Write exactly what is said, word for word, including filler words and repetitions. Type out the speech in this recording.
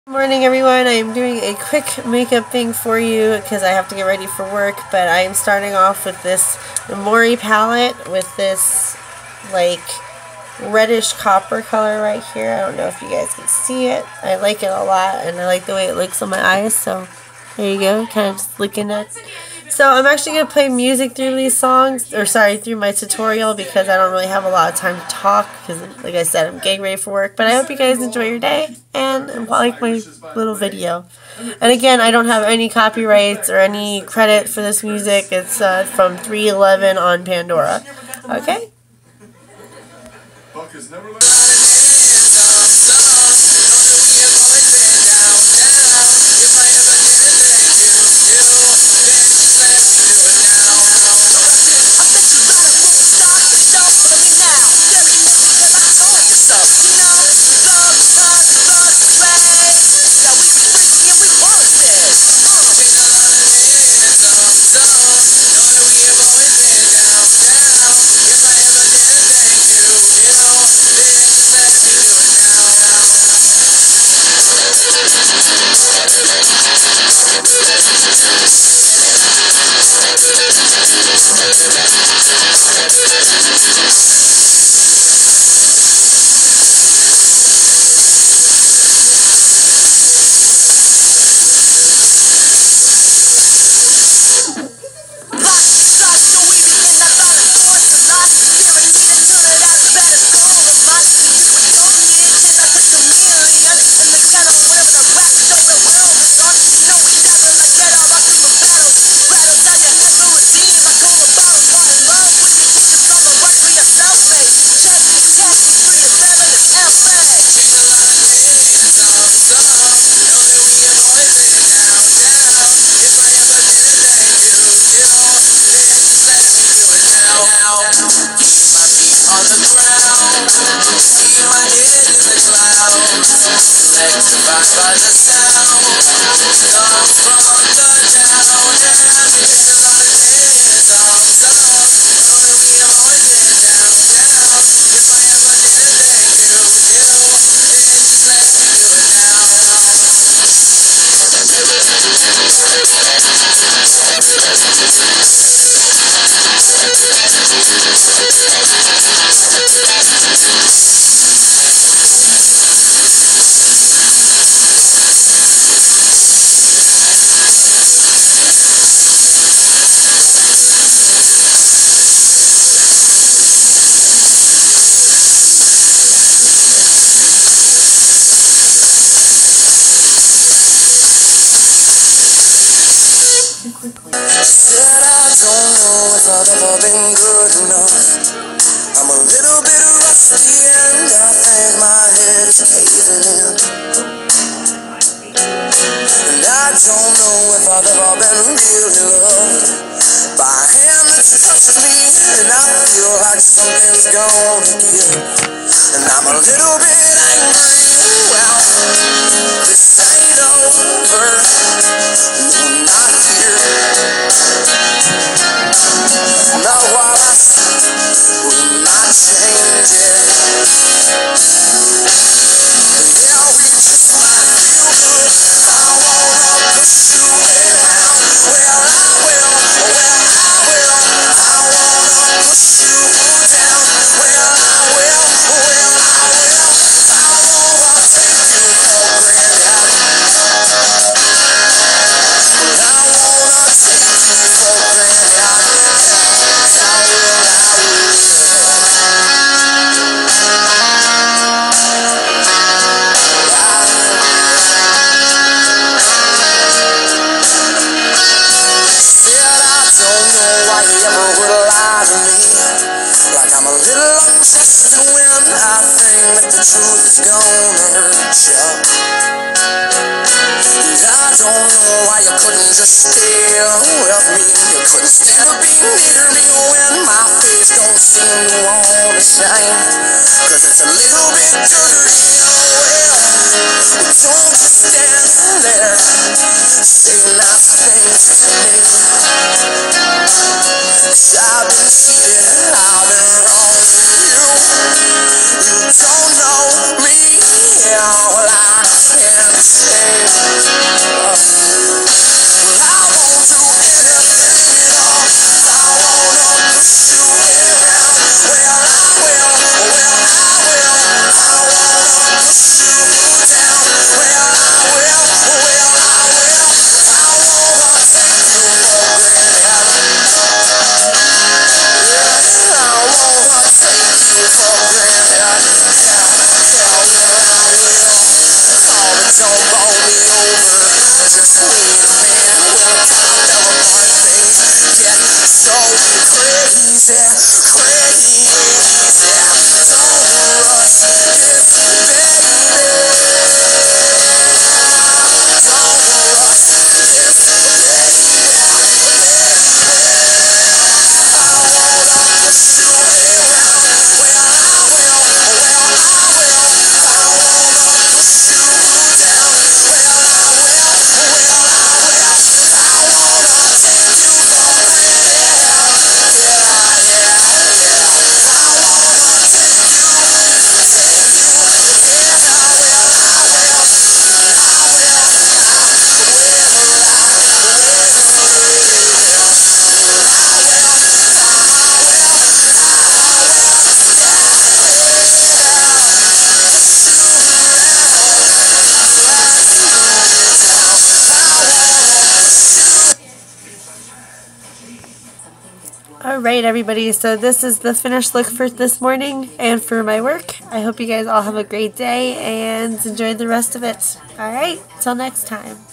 Good morning, everyone. I am doing a quick makeup thing for you because I have to get ready for work, but I am starting off with this Mori palette with this like reddish copper color right here. I don't know if you guys can see it. I like it a lot and I like the way it looks on my eyes, so there you go, kind of just looking at. So I'm actually going to play music through these songs, or sorry, through my tutorial, because I don't really have a lot of time to talk, because like I said, I'm getting ready for work. But I hope you guys enjoy your day and like my little video. And again, I don't have any copyrights or any credit for this music. It's uh, from three eleven on Pandora. Okay? By the sound comes from the down and it's a lot of days on some. Only we have always been down, down. If I ever did a thing you do, then just let me do it now. Said I don't know if I've ever been good enough. I'm a little bit rusty and I think my head is caving in. And I don't know if I've ever been really loved by a hand that's touched me, and I feel like something's gonna give. And I'm a little bit angry. Well, this ain't over. No, not here. Not while I will not change it. Yeah, we just might feel good. I wanna push you around. Well, I will. Well, I will. I wanna push you down. Well, I will. Well, I will. I wanna take you for granted. Well, I wanna take you for granted. The truth is gonna hurt you. And I don't know why you couldn't just stay with me. You couldn't stand to be near me when my face don't seem to wanna shine. Cause it's a little bit dirty. Well, don't just stand there. Say nice things to me. Cause I've been cheated, I've been wrong with you. You don't know me, all I can say. Alright everybody, so this is the finished look for this morning and for my work. I hope you guys all have a great day and enjoy the rest of it. Alright, till next time.